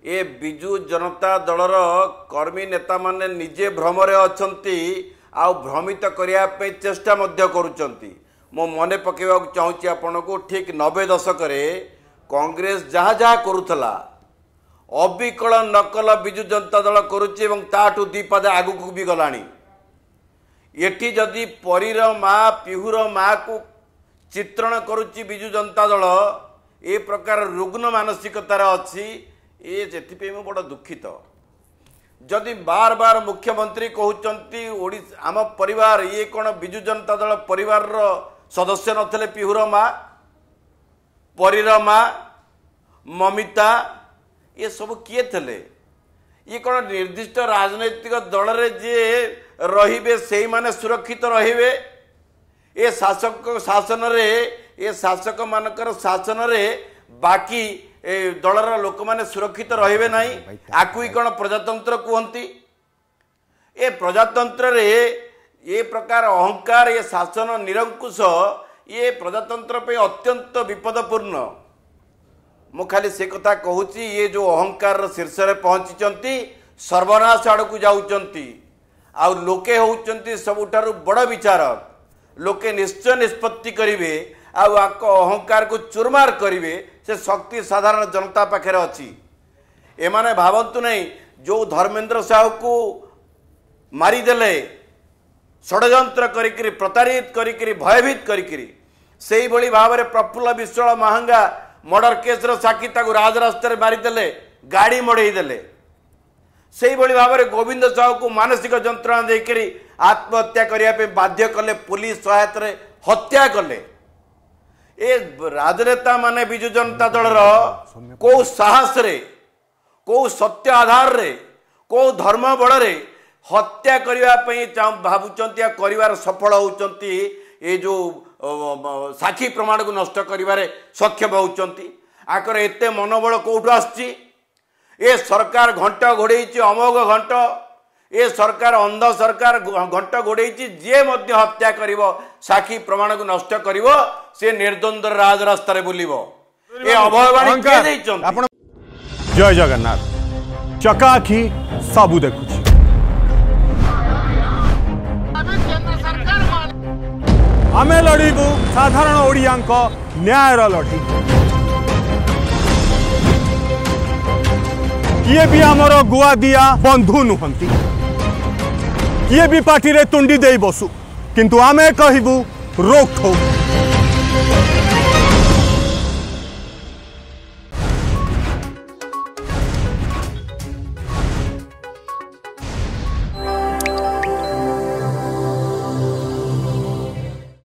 ए बिजु जनता दलर कर्मी नेता माने निजे भ्रमरे अछंती आ भ्रमित करिया पे चेष्टा मध्य करूचंती। मो मने पकेवा चाहूची आपण को ठीक 90 दशक रे कांग्रेस जहाँ जहाँ करूथला अबिकल नकल बिजु जनता दल करुच्ची एवं ताठू दी पाद आगुक भी गलानी। एठी जदि परीर माँ पिहुर माँ को चित्रण करुच्ची बिजु जनता दल ए प्रकार रुग्ण मानसिकतार अच्छी ये जेतिपे मु बड़ दुखित। जदि बार बार मुख्यमंत्री कहउचंती ओडिशा आम परिवार ये कौन बिजु जनता दल परिवार रो सदस्य नथिले पिहुर माँ परीर माँ ममिता ये सब किए थे ये कौन निर्दिष्ट राजनैतिक दल रे जे रहिबे सेही माने सुरक्षित रहिबे ए शासक शासन रे ए शासक मानकर शासन रे बाकी दलर लोक माने सुरक्षित रहिबे नाही आकुई कौन प्रजातंत्र कहती। ए प्रजातंत्र रे ये प्रकार अहंकार ये शासन निरंकुश ये प्रजातंत्र पे अत्यंत विपदपूर्ण। मु खाली से कथा कहूची ये जो अहंकार शीर्ष रे पहुंची सर्वनाश आड़ को जाऊँच आ लोके होउचंती सबुठारु बड़ विचारक लोके निश्चय निष्पत्ति करिवे आको अहंकार को चुरमार करिवे से शक्ति साधारण जनता पाखे अच्छी। एमाने भावंतु नहीं जो धर्मेंद्र साहू को मारिदेले षड्यंत्र करिकरी प्रतारित करिकरी भयभीत करिकरी सेही भली भाव में प्रफुल्ल विश्वाल महंगा मर्डर केस साक्षी राजरास्ता मारिदेले गाड़ी मड़ेदेले से भाव में गोविंद साहू को मानसिक जंत्रणा देकर आत्महत्या करने बाध्य कले पुलिस सहायता हत्या कले। ए राजनेता माने बिजु जनता दलर को साहस रे को सत्य आधार रे को धर्म बल रे हत्या करने भावुंट कर सफल होती ये जो साक्षी प्रमाण को नष्ट कर सक्षम होती आकर एते मनोबल कौटू आसची। ए सरकार घंट घोड़े अमोघ घंट ए सरकार अंध सरकार घंट घोड़े जी मध्य हत्या करिव साक्षी प्रमाण को नष्ट करिव से निर्द्वंद राजरास्ता बुलिव ए अभयवाणी के दैछन। जय जगन्नाथ चकाखी सबू देखुछि आमे लड़ीबू साधारण ओडियांक न्यायर लड़ी किए भी आमर गुआ दिया बंधु नुहंती किए भी पार्टी रे तुंडी दे बसु किंतु आमे कहबू रोक ठोक